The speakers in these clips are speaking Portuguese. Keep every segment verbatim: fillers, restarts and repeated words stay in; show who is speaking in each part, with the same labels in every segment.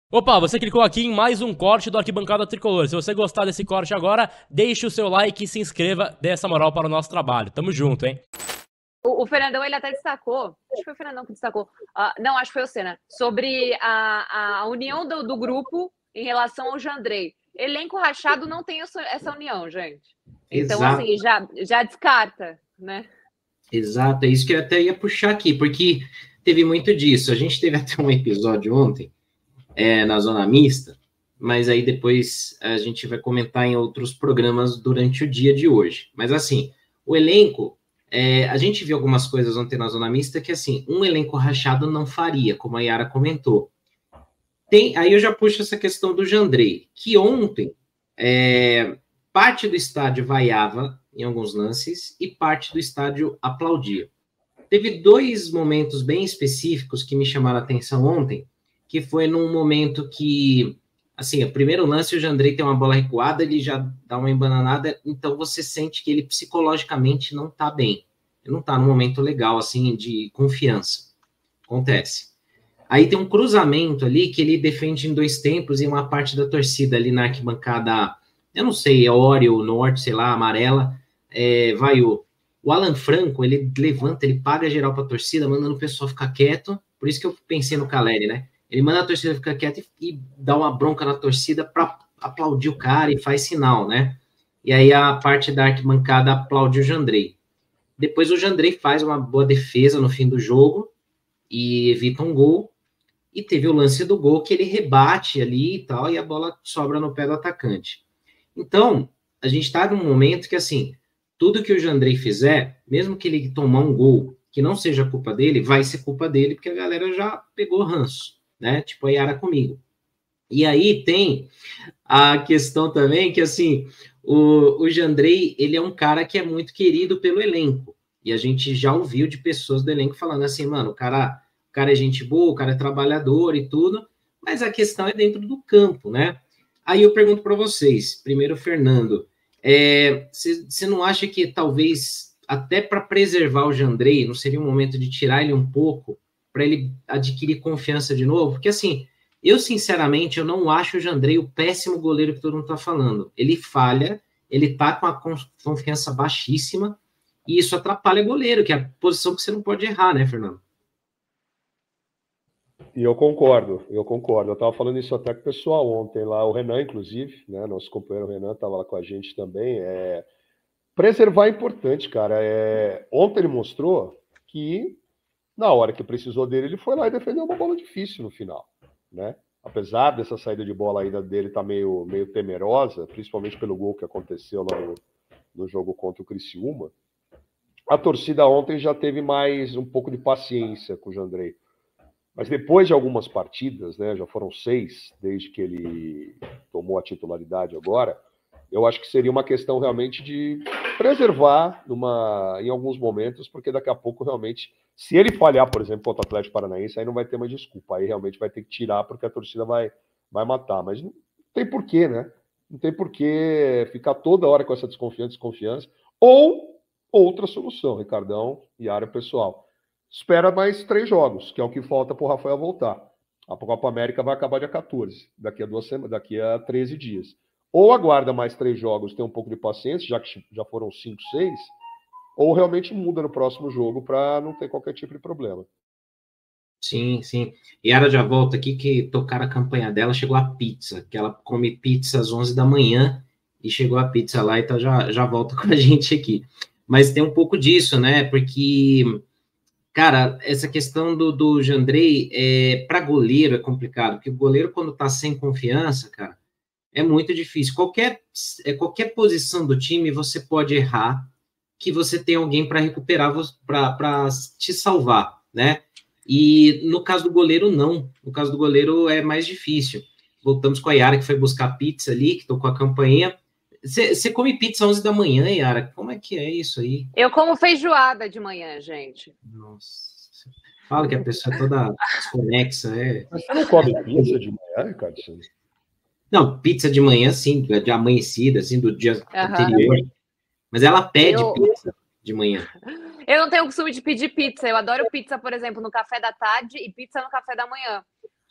Speaker 1: Opa, você clicou aqui em mais um corte do Arquibancada Tricolor. Se você gostar desse corte agora, deixe o seu like e se inscreva, dê essa moral para o nosso trabalho. Tamo junto, hein?
Speaker 2: O, o Fernandão, ele até destacou, acho que foi o Fernandão que destacou, uh, não, acho que foi o Senna, sobre a, a união do, do grupo em relação ao Jandrei. Elenco rachado não tem essa, essa união, gente. Então,
Speaker 3: Exato.
Speaker 2: assim, já, já descarta, né?
Speaker 3: Exato, é isso que eu até ia puxar aqui, porque teve muito disso. A gente teve até um episódio ontem, é, na Zona Mista, mas aí depois a gente vai comentar em outros programas durante o dia de hoje. Mas assim, o elenco, é, a gente viu algumas coisas ontem na Zona Mista que assim, um elenco rachado não faria, como a Yara comentou. Tem, aí eu já puxo essa questão do Jandrei, que ontem é, parte do estádio vaiava em alguns lances e parte do estádio aplaudia. Teve dois momentos bem específicos que me chamaram a atenção ontem, que foi num momento que, assim, o primeiro lance, o Jandrei tem uma bola recuada, ele já dá uma embananada, então você sente que ele psicologicamente não tá bem. Ele não tá num momento legal, assim, de confiança. Acontece. Aí tem um cruzamento ali que ele defende em dois tempos e uma parte da torcida ali na arquibancada, eu não sei, é Oreo, Norte, sei lá, amarela, é, vaiou. O Alan Franco, ele levanta, ele paga geral para a torcida, mandando o pessoal ficar quieto. Por isso que eu pensei no Caleri, né? Ele manda a torcida ficar quieta e, e dá uma bronca na torcida para aplaudir o cara e faz sinal, né? E aí a parte da arquibancada aplaude o Jandrei. Depois o Jandrei faz uma boa defesa no fim do jogo e evita um gol. E teve o lance do gol que ele rebate ali e tal, e a bola sobra no pé do atacante. Então, a gente está num momento que, assim, tudo que o Jandrei fizer, mesmo que ele tomar um gol que não seja culpa dele, vai ser culpa dele, porque a galera já pegou ranço, né? Tipo a Yara comigo. E aí tem a questão também que, assim, o, o Jandrei, ele é um cara que é muito querido pelo elenco. E a gente já ouviu de pessoas do elenco falando assim, mano, o cara, o cara é gente boa, o cara é trabalhador e tudo, mas a questão é dentro do campo, né? Aí eu pergunto para vocês, primeiro, Fernando, você é, não acha que talvez, até para preservar o Jandrei, não seria um momento de tirar ele um pouco, para ele adquirir confiança de novo? Porque, assim, eu, sinceramente, eu não acho o Jandrei o péssimo goleiro que todo mundo está falando. Ele falha, ele tá com a confiança baixíssima, e isso atrapalha o goleiro, que é a posição que você não pode errar, né, Fernando?
Speaker 4: E eu concordo, eu concordo. Eu estava falando isso até com o pessoal ontem lá, o Renan, inclusive, né? Nosso companheiro Renan estava lá com a gente também. É... Preservar é importante, cara. É... Ontem ele mostrou que, na hora que precisou dele, ele foi lá e defendeu uma bola difícil no final, né? Apesar dessa saída de bola ainda dele estar tá meio, meio temerosa, principalmente pelo gol que aconteceu lá no, no jogo contra o Criciúma, a torcida ontem já teve mais um pouco de paciência com o Jandrei. Mas depois de algumas partidas, né, já foram seis desde que ele tomou a titularidade agora, eu acho que seria uma questão realmente de preservar numa, em alguns momentos, porque daqui a pouco realmente, se ele falhar, por exemplo, contra o Atlético Paranaense, aí não vai ter mais desculpa, aí realmente vai ter que tirar porque a torcida vai, vai matar. Mas não tem porquê, né? Não tem porquê ficar toda hora com essa desconfiança, desconfiança. Ou outra solução, Ricardão e área pessoal. Espera mais três jogos, que é o que falta para o Rafael voltar. A Copa América vai acabar dia quatorze, daqui a, duas semanas, daqui a treze dias. Ou aguarda mais três jogos, tem um pouco de paciência, já que já foram cinco, seis, ou realmente muda no próximo jogo para não ter qualquer tipo de problema.
Speaker 3: Sim, sim. E ela já volta aqui que tocaram a campanha dela, chegou a pizza, que ela come pizza às onze da manhã e chegou a pizza lá, então já, já volta com a gente aqui. Mas tem um pouco disso, né? Porque, cara, essa questão do, do Jandrei, é, para goleiro é complicado, porque o goleiro, quando tá sem confiança, cara, é muito difícil. Qualquer, é, qualquer posição do time você pode errar, que você tem alguém para recuperar, para te salvar, né? E no caso do goleiro, não. No caso do goleiro é mais difícil. Voltamos com a Yara, que foi buscar pizza ali, que tocou a campainha. Você come pizza às onze da manhã, Yara? Como é que é isso aí?
Speaker 2: Eu como feijoada de manhã, gente.
Speaker 3: Nossa. Fala que a pessoa é toda desconexa. É...
Speaker 4: Mas você não come pizza de manhã, Ricardo?
Speaker 3: Não, pizza de manhã, sim, de amanhecida, assim, do dia uhum. anterior. Mas ela pede eu... pizza de manhã.
Speaker 2: Eu não tenho o costume de pedir pizza. Eu adoro pizza, por exemplo, no café da tarde e pizza no café da manhã.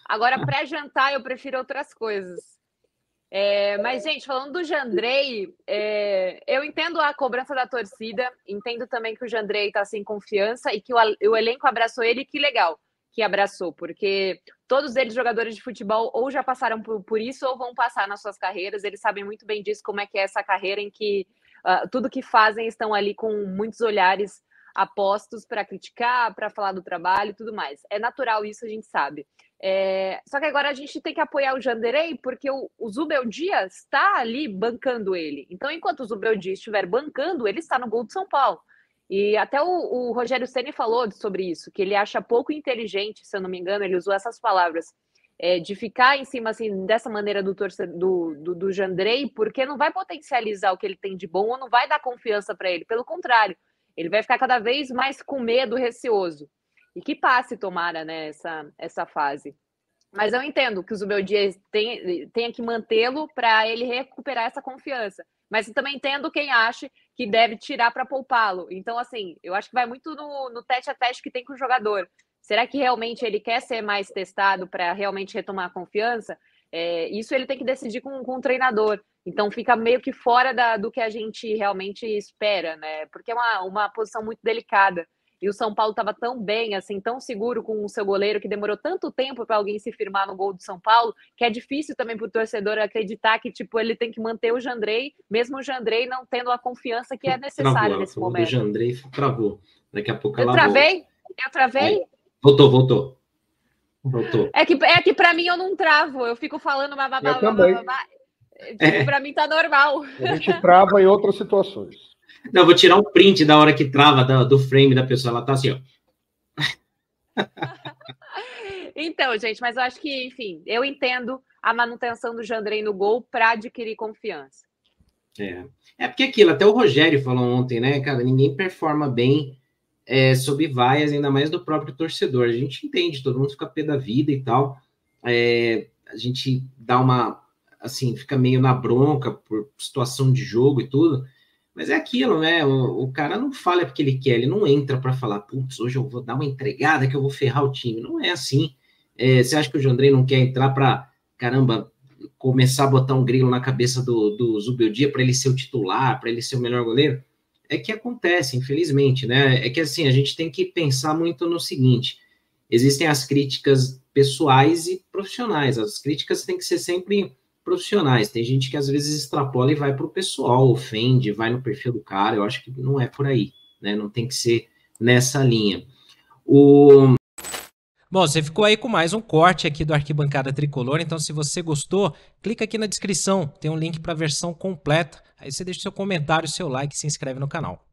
Speaker 2: Agora, para jantar, eu prefiro outras coisas. É, mas, gente, falando do Jandrei, é, eu entendo a cobrança da torcida, entendo também que o Jandrei está sem confiança e que o, o elenco abraçou ele, que legal que abraçou, porque todos eles, jogadores de futebol, ou já passaram por, por isso ou vão passar nas suas carreiras, eles sabem muito bem disso, como é que é essa carreira em que uh, tudo que fazem estão ali com muitos olhares apostos para criticar, para falar do trabalho e tudo mais. É natural isso, a gente sabe. É, só que agora a gente tem que apoiar o Jandrei, porque o, o Zubeldia está ali bancando ele. Então, enquanto o Zubeldia estiver bancando, ele está no gol de São Paulo. E até o, o Rogério Ceni falou sobre isso, que ele acha pouco inteligente, se eu não me engano, ele usou essas palavras, é, de ficar em cima assim, dessa maneira do, torcedor, do, do, do Jandrei, porque não vai potencializar o que ele tem de bom ou não vai dar confiança para ele. Pelo contrário, ele vai ficar cada vez mais com medo, receoso. E que passe, tomara, né, essa, essa fase. Mas eu entendo que o Zubeldia tem, tenha que mantê-lo para ele recuperar essa confiança. Mas eu também entendo quem acha que deve tirar para poupá-lo. Então, assim, eu acho que vai muito no, no tete a tete que tem com o jogador. Será que realmente ele quer ser mais testado para realmente retomar a confiança? É, isso ele tem que decidir com, com o treinador. Então, fica meio que fora da, do que a gente realmente espera, né? Porque é uma, uma posição muito delicada. E o São Paulo estava tão bem, assim, tão seguro com o seu goleiro, que demorou tanto tempo para alguém se firmar no gol do São Paulo, que é difícil também para o torcedor acreditar que, tipo, ele tem que manter o Jandrei, mesmo o Jandrei não tendo a confiança que é necessária
Speaker 3: travou,
Speaker 2: nesse
Speaker 3: falou
Speaker 2: momento.
Speaker 3: do Jandrei, travou. Daqui a pouco
Speaker 2: eu
Speaker 3: ela
Speaker 2: travei?
Speaker 3: volta.
Speaker 2: Eu travei?
Speaker 3: Aí, voltou, voltou. Voltou.
Speaker 2: É que, é que para mim eu não travo, eu fico falando... Blá, blá, blá,
Speaker 4: eu também.
Speaker 2: Blá, blá, blá. Tipo, é. Para mim tá normal.
Speaker 4: A gente trava em outras situações.
Speaker 3: Não, eu vou tirar um print da hora que trava do, do frame da pessoa. Ela tá assim, ó.
Speaker 2: Então, gente, mas eu acho que, enfim, eu entendo a manutenção do Jandrei no gol para adquirir confiança.
Speaker 3: É. é porque aquilo, até o Rogério falou ontem, né, cara, ninguém performa bem é, sob vaias, ainda mais do próprio torcedor. A gente entende, todo mundo fica pé da vida e tal. É, a gente dá uma, assim, fica meio na bronca por situação de jogo e tudo. Mas é aquilo, né? O, o cara não fala porque ele quer, ele não entra para falar, putz, hoje eu vou dar uma entregada que eu vou ferrar o time. Não é assim. É, você acha que o Jandrei não quer entrar para, caramba, começar a botar um grilo na cabeça do, do Zubeldia para ele ser o titular, para ele ser o melhor goleiro? É que acontece, infelizmente, né? É que assim, a gente tem que pensar muito no seguinte: existem as críticas pessoais e profissionais. As críticas têm que ser sempre profissionais. Tem gente que às vezes extrapola e vai para o pessoal, ofende, vai no perfil do cara. Eu acho que não é por aí, né? Não tem que ser nessa linha. O...
Speaker 5: Bom, você ficou aí com mais um corte aqui do Arquibancada Tricolor, então se você gostou, clica aqui na descrição, tem um link para a versão completa, aí você deixa seu comentário, seu like e se inscreve no canal.